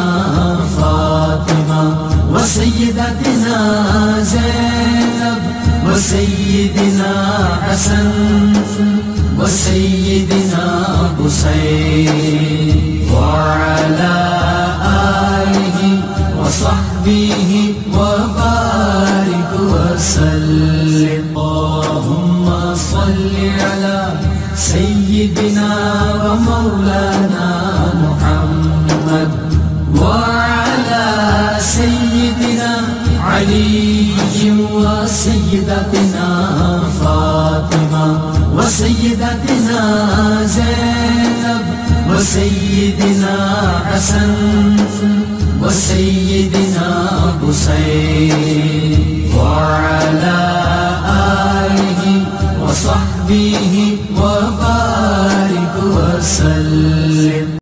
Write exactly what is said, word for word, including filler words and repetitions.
فاطمہ وسیدتنا زینب وسیدنا حسن وسیدنا حسین وعلى آلہ وصحبہ وبارک وسلم اللہم صل علی سیدنا ومولانا محمد وعلى سيدنا علي وسيدتنا فاطمة وسيدتنا زينب وسيدنا حسن وسيدنا حسين وعلى آله وصحبه وبارك وسلم.